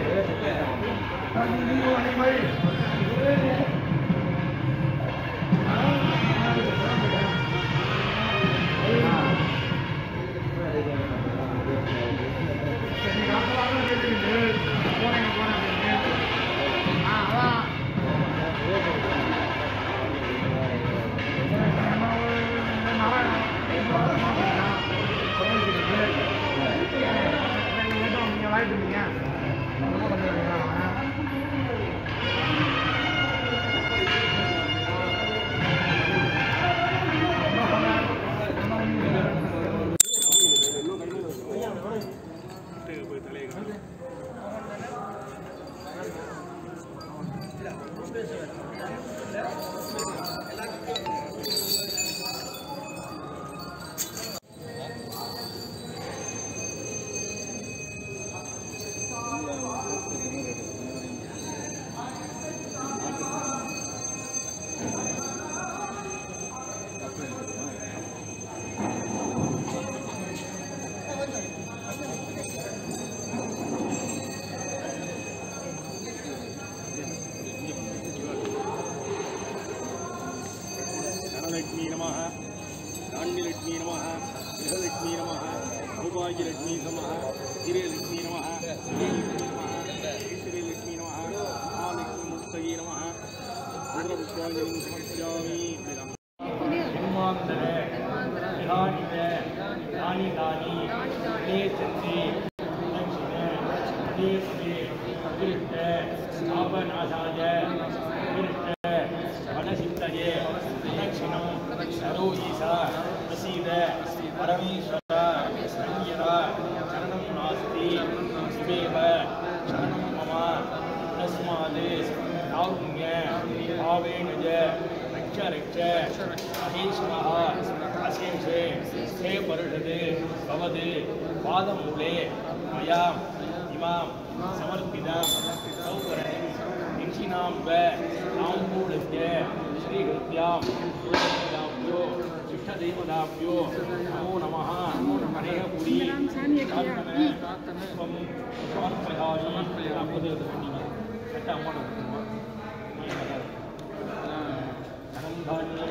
लक्ष्मी नमः धान्यलक्ष्मी नमः गृहलक्ष्मी नमः सौभाग्यलक्ष्मी नमः हिरेलक्ष्मी नमः ऐश्वर्यलक्ष्मी नमः महालक्ष्मीमूर्तये नमः पूर्णपुष्पाञ्जलिं समर्पयामि जन्मान्तरे विधानित दानि दानि ते चन्ते दक्षिणे देशे अतिरिक्त स्थापनाशाय अतिरिक्त वनसिद्धये दक्षिणं सरो ईशा प्रसीद परमेश्वर संयता शरणं नास्ति शिवेव शरणं मम तस्मात् कारुण्य भावेन च रक्ष रक्ष महेश्वरः अशेषे हे परिषदे भवदे पादमूले मया इमां समर्पितां सौकरणीं दक्षिणां व ताम्बूलस्य श्रीहृत्यां देवताभ्यो इष्टदेवताभ्यो नमो नमः हरेपुरी समर्पयामि धनं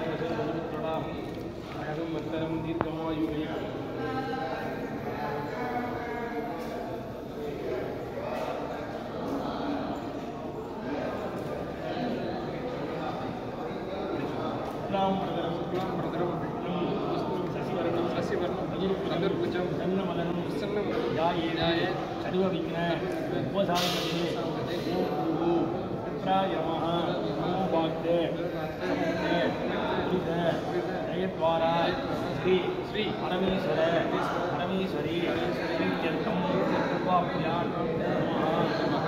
धान्यं वत्तरं दीर्घमायुः सर्वविघ्न उपसाधने प्रायमः नमोवाक्ते जयद्वारा श्री परमेश्वर परमेश्वरी प्रीत्यर्थं कृपाभ्यां नमः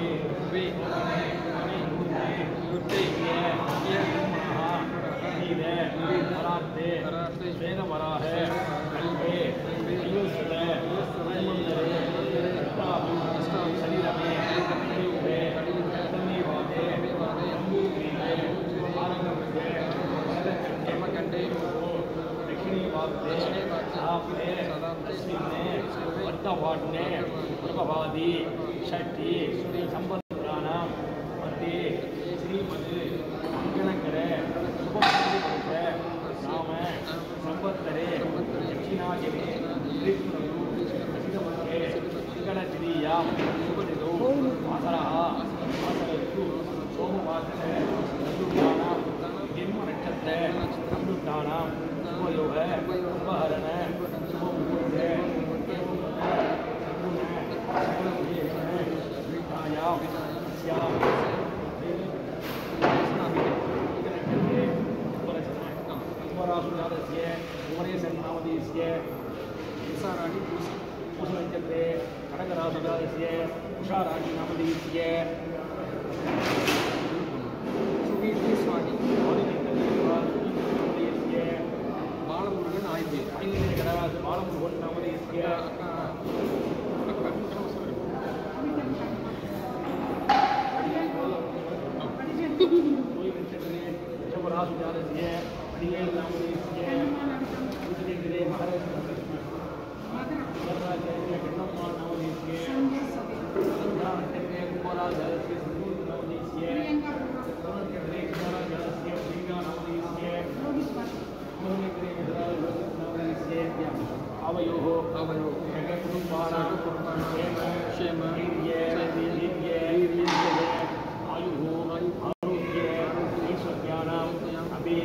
परार्थे श्वेतवराह कल्पे शरीर में वर्तवाट्ने प्रभवादी षष्ठी संवत्सराणां मध्ये श्रीमद् मंगलकरे नाम संवत्सरे दक्षिणायने मंगलश्रीयां शुभदिनौ वासरः वासरस्तु सोमवासरे ऋतुभ्यानां जन्मनक्षत्रे ऋतुभ्यानां शुभयोग शुभहरण शुभमुहूर्ते नामदेश्य उषाराणि पूषनक्षत्रे कनकराशुरास्य उषाराणि नामदेश्य स्वामी नामदेश्य बालमुरुगन आय्वे बालमुरुगन नामदेश्य शबराशुरास्य अडिगेल नामदेश्य महाराष्ट्र आवयोः कुटुम्बानां क्षेम आयुः आरोग्य ऐश्वर्याणाम् अपि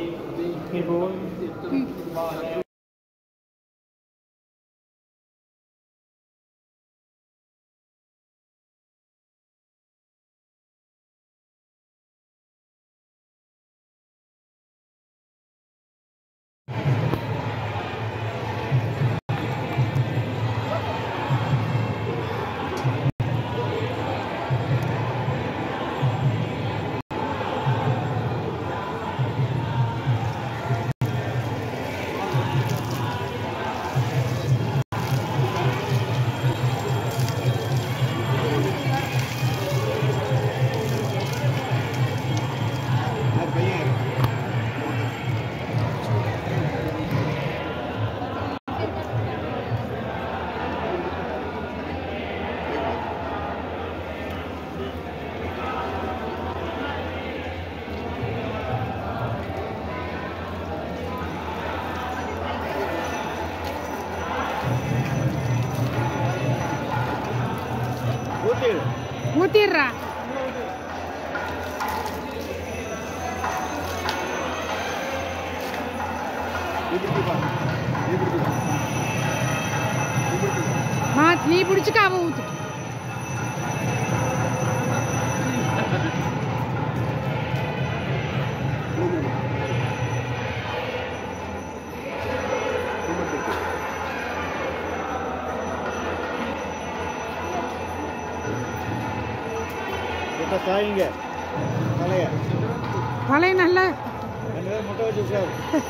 ஊத்திடுறா நீ பிடிச்சுக்க அவன் ஊத்து சாயிங்க தலைய பழைய நல்ல முட்டை வச்சு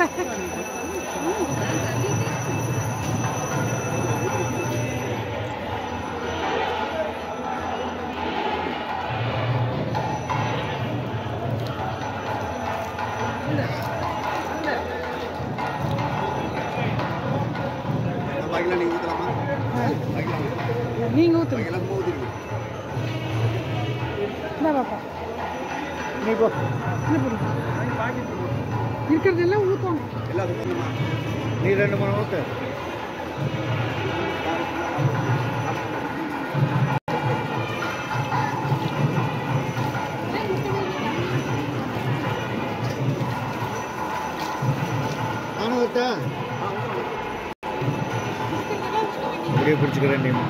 நீங்க ஊத்துங்க பாப்பா நீ போ இருக்கிறதெல்லாம் ஊத்தணும் நீ 2 மணி ஊத்து நானும் ஊத்தா அப்படியே பிடிச்சிக்கிறேன் நீ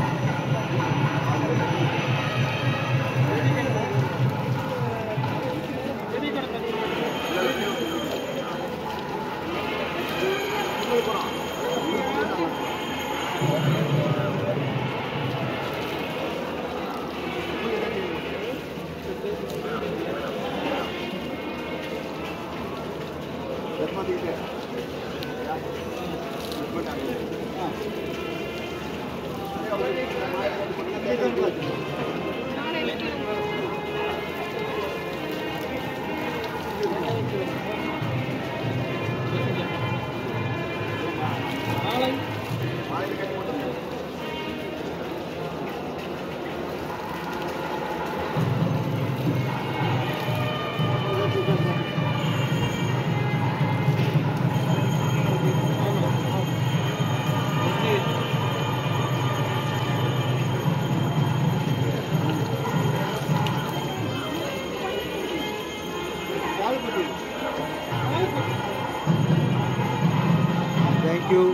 Thank you.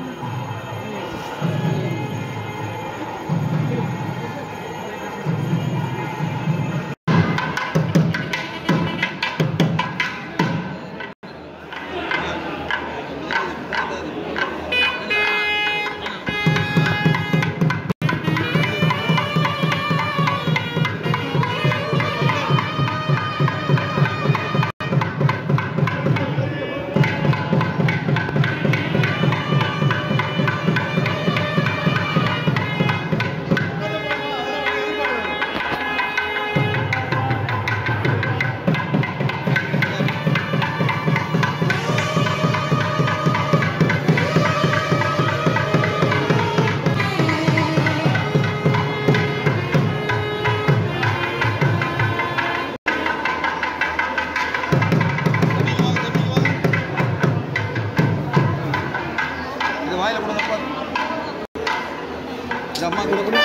வாயில போடுங்க அம்மா கூட கூட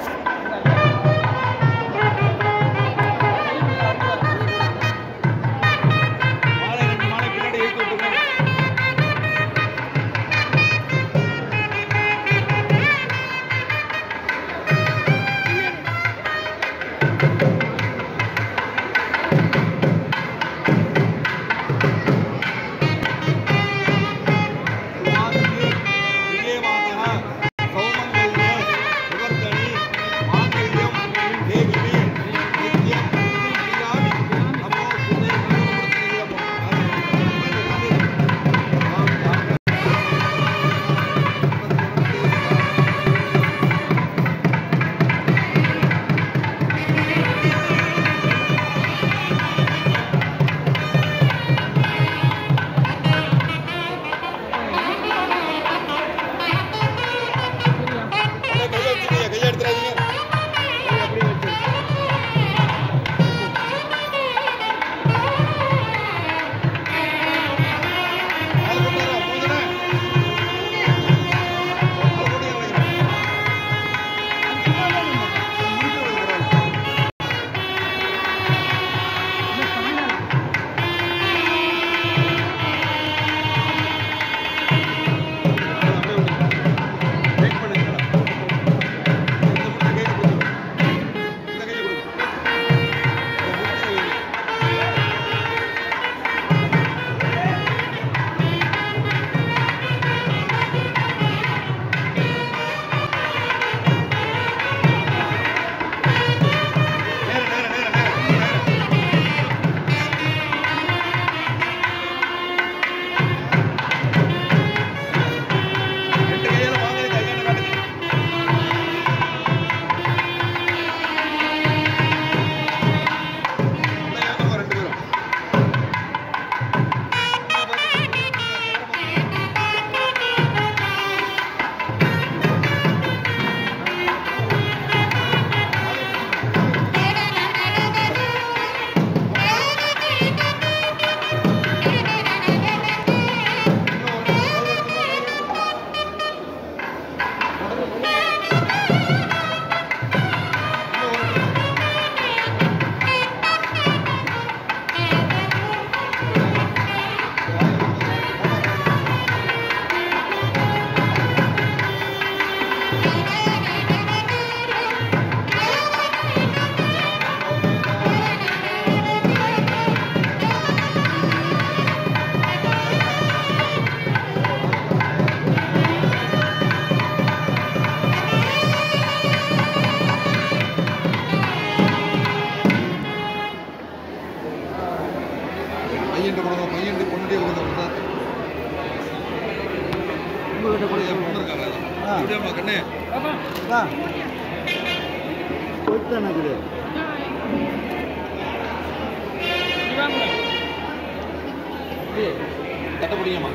கட்ட முடியுமா?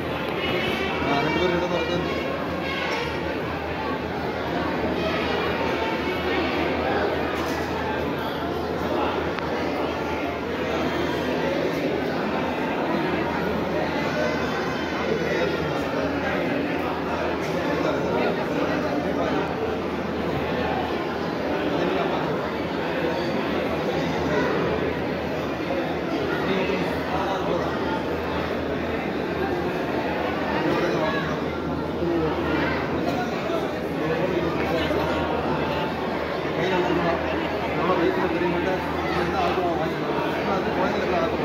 2 பேரும் இடம் வருது. தெரியும்